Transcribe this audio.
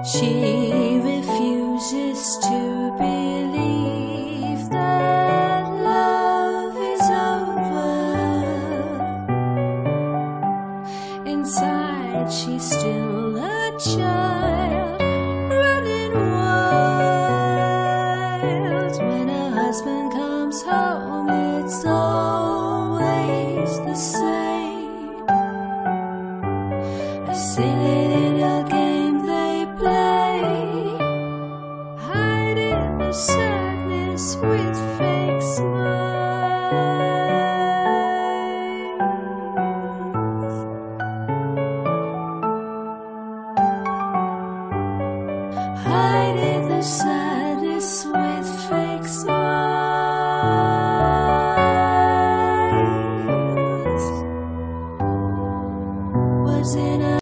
She refuses to believe that love is over. Inside she's still a child, running wild. When her husband comes home, it's always the same. A silly little game they play, hiding the sadness with fake smiles. Hiding the sadness